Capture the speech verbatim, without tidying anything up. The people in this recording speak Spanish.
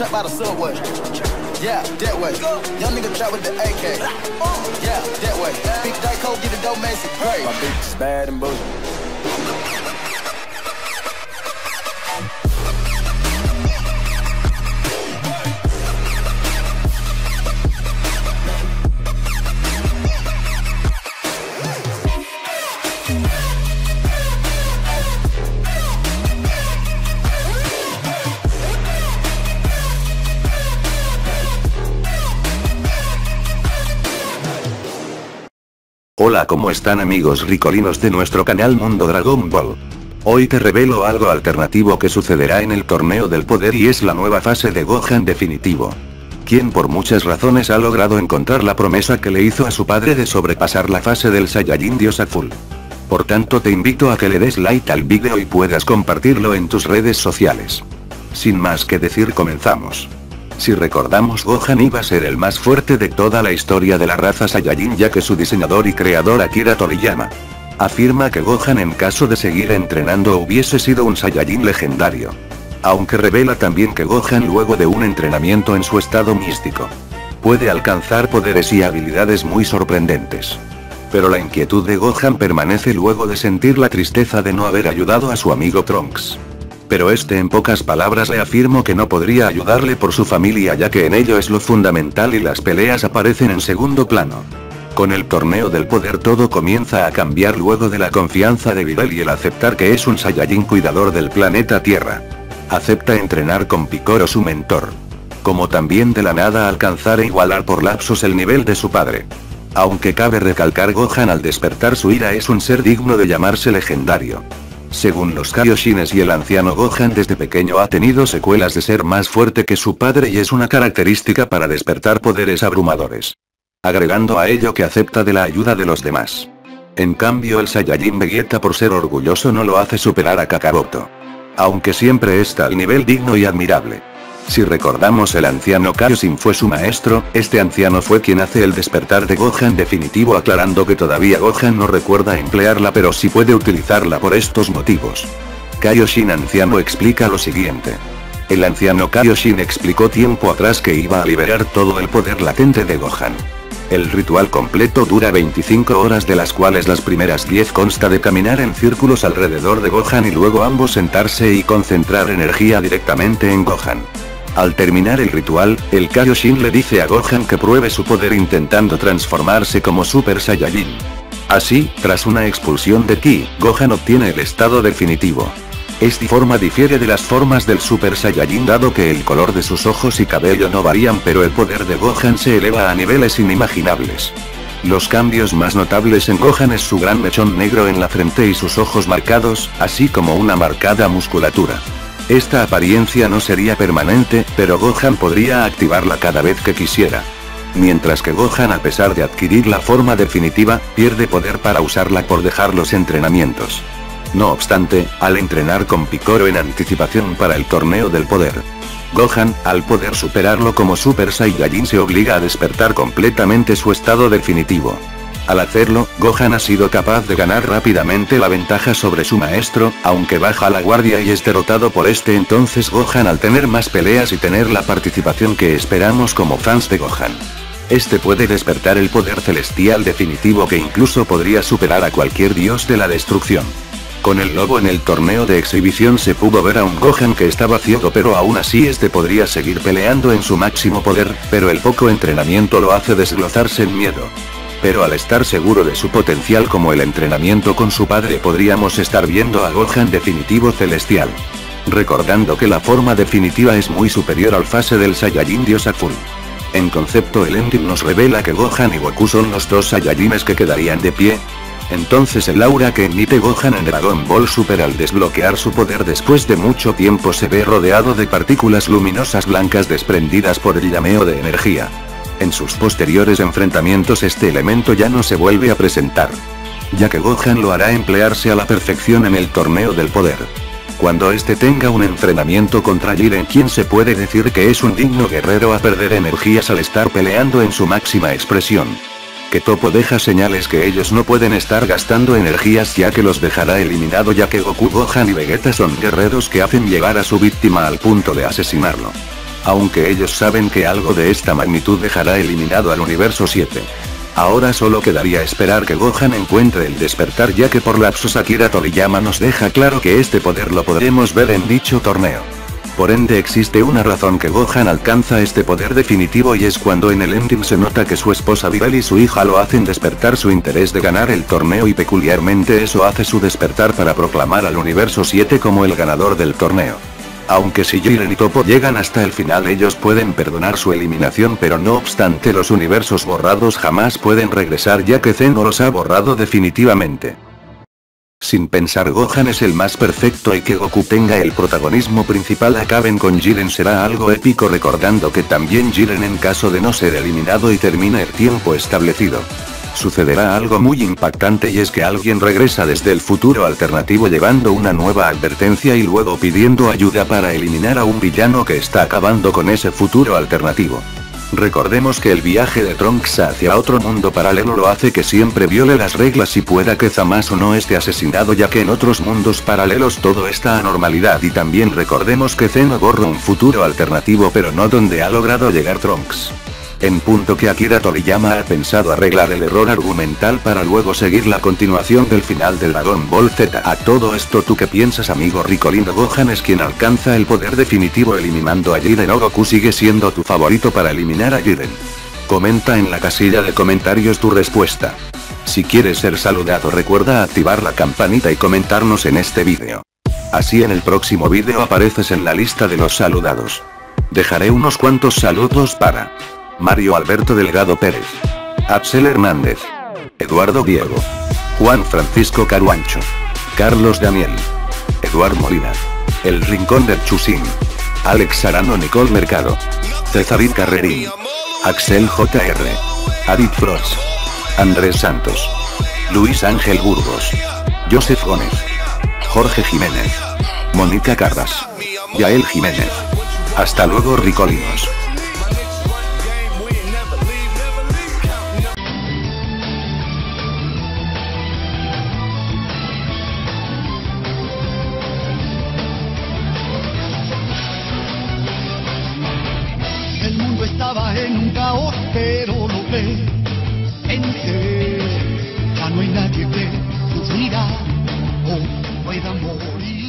trap by the subway. Yeah, that way. Young nigga trap with the A K. Yeah, that way. Big Dyco, get the dope man some great. My bitch is bad and bougie. Hola, ¿cómo están amigos ricolinos de nuestro canal Mundo Dragon Ball? Hoy te revelo algo alternativo que sucederá en el torneo del poder y es la nueva fase de Gohan definitivo. Quien por muchas razones ha logrado encontrar la promesa que le hizo a su padre de sobrepasar la fase del Saiyajin Dios Azul. Por tanto te invito a que le des like al vídeo y puedas compartirlo en tus redes sociales. Sin más que decir, comenzamos. Si recordamos, Gohan iba a ser el más fuerte de toda la historia de la raza Saiyajin, ya que su diseñador y creador Akira Toriyama afirma que Gohan, en caso de seguir entrenando, hubiese sido un Saiyajin legendario. Aunque revela también que Gohan, luego de un entrenamiento en su estado místico, puede alcanzar poderes y habilidades muy sorprendentes. Pero la inquietud de Gohan permanece luego de sentir la tristeza de no haber ayudado a su amigo Trunks. Pero este en pocas palabras le afirmó que no podría ayudarle por su familia, ya que en ello es lo fundamental y las peleas aparecen en segundo plano. Con el torneo del poder todo comienza a cambiar luego de la confianza de Videl y el aceptar que es un Saiyajin cuidador del planeta Tierra. Acepta entrenar con Piccolo, su mentor. Como también de la nada alcanzar e igualar por lapsos el nivel de su padre. Aunque cabe recalcar, Gohan al despertar su ira es un ser digno de llamarse legendario. Según los Kaioshines y el anciano, Gohan desde pequeño ha tenido secuelas de ser más fuerte que su padre y es una característica para despertar poderes abrumadores. Agregando a ello que acepta de la ayuda de los demás. En cambio el Saiyajin Vegeta, por ser orgulloso, no lo hace superar a Kakaroto. Aunque siempre está al nivel digno y admirable. Si recordamos, el anciano Kaioshin fue su maestro, este anciano fue quien hace el despertar de Gohan definitivo, aclarando que todavía Gohan no recuerda emplearla, pero sí puede utilizarla por estos motivos. Kaioshin anciano explica lo siguiente. El anciano Kaioshin explicó tiempo atrás que iba a liberar todo el poder latente de Gohan. El ritual completo dura veinticinco horas, de las cuales las primeras diez consta de caminar en círculos alrededor de Gohan y luego ambos sentarse y concentrar energía directamente en Gohan. Al terminar el ritual, el Kaioshin le dice a Gohan que pruebe su poder intentando transformarse como Super Saiyajin. Así, tras una expulsión de Ki, Gohan obtiene el estado definitivo. Esta forma difiere de las formas del Super Saiyajin, dado que el color de sus ojos y cabello no varían, pero el poder de Gohan se eleva a niveles inimaginables. Los cambios más notables en Gohan es su gran mechón negro en la frente y sus ojos marcados, así como una marcada musculatura. Esta apariencia no sería permanente, pero Gohan podría activarla cada vez que quisiera. Mientras que Gohan, a pesar de adquirir la forma definitiva, pierde poder para usarla por dejar los entrenamientos. No obstante, al entrenar con Piccolo en anticipación para el torneo del poder, Gohan, al poder superarlo como Super Saiyajin, se obliga a despertar completamente su estado definitivo. Al hacerlo, Gohan ha sido capaz de ganar rápidamente la ventaja sobre su maestro, aunque baja la guardia y es derrotado por este. Entonces Gohan, al tener más peleas y tener la participación que esperamos como fans de Gohan, este puede despertar el poder celestial definitivo que incluso podría superar a cualquier dios de la destrucción. Con el lobo en el torneo de exhibición se pudo ver a un Gohan que estaba ciego, pero aún así este podría seguir peleando en su máximo poder, pero el poco entrenamiento lo hace desglosarse en miedo. Pero al estar seguro de su potencial como el entrenamiento con su padre, podríamos estar viendo a Gohan definitivo celestial. Recordando que la forma definitiva es muy superior al fase del Saiyajin Dios Azul. En concepto, el ending nos revela que Gohan y Goku son los dos Saiyajines que quedarían de pie. Entonces el aura que emite Gohan en Dragon Ball Super al desbloquear su poder después de mucho tiempo se ve rodeado de partículas luminosas blancas desprendidas por el llameo de energía. En sus posteriores enfrentamientos este elemento ya no se vuelve a presentar, ya que Gohan lo hará emplearse a la perfección en el torneo del poder. Cuando este tenga un enfrentamiento contra Jiren, quien se puede decir que es un digno guerrero, a perder energías al estar peleando en su máxima expresión. Que Toppo deja señales que ellos no pueden estar gastando energías, ya que los dejará eliminado, ya que Goku, Gohan y Vegeta son guerreros que hacen llegar a su víctima al punto de asesinarlo. Aunque ellos saben que algo de esta magnitud dejará eliminado al universo siete. Ahora solo quedaría esperar que Gohan encuentre el despertar, ya que por lapsos Akira Toriyama nos deja claro que este poder lo podremos ver en dicho torneo. Por ende existe una razón que Gohan alcanza este poder definitivo, y es cuando en el ending se nota que su esposa Videl y su hija lo hacen despertar su interés de ganar el torneo, y peculiarmente eso hace su despertar para proclamar al universo siete como el ganador del torneo. Aunque si Jiren y Toppo llegan hasta el final, ellos pueden perdonar su eliminación, pero no obstante los universos borrados jamás pueden regresar, ya que Zeno los ha borrado definitivamente. Sin pensar, Gohan es el más perfecto, y que Goku tenga el protagonismo principal acaben con Jiren será algo épico, recordando que también Jiren, en caso de no ser eliminado y termina el tiempo establecido, sucederá algo muy impactante, y es que alguien regresa desde el futuro alternativo llevando una nueva advertencia y luego pidiendo ayuda para eliminar a un villano que está acabando con ese futuro alternativo. Recordemos que el viaje de Trunks hacia otro mundo paralelo lo hace que siempre viole las reglas y pueda que Zamasu no esté asesinado, ya que en otros mundos paralelos todo está a normalidad, y también recordemos que Zeno borra un futuro alternativo pero no donde ha logrado llegar Trunks. En punto que Akira Toriyama ha pensado arreglar el error argumental para luego seguir la continuación del final de Dragon Ball Z. A todo esto, ¿tú qué piensas, amigo Ricolino? Gohan es quien alcanza el poder definitivo eliminando a Jiren, o Goku sigue siendo tu favorito para eliminar a Jiren? Comenta en la casilla de comentarios tu respuesta. Si quieres ser saludado, recuerda activar la campanita y comentarnos en este vídeo. Así en el próximo vídeo apareces en la lista de los saludados. Dejaré unos cuantos saludos para Mario Alberto Delgado Pérez, Axel Hernández, Eduardo Diego, Juan Francisco Caruancho, Carlos Daniel, Eduard Molina, El Rincón del Chusín, Alex Arano, Nicole Mercado, Cesarín Carrerín, Axel J R, Adit Frost, Andrés Santos, Luis Ángel Burgos, Joseph Gómez, Jorge Jiménez, Mónica Carras, Yael Jiménez. Hasta luego, Ricolinos. El mundo estaba en un caos, pero lo ve. Pensé, ya no hay nadie que sufrirá o pueda morir.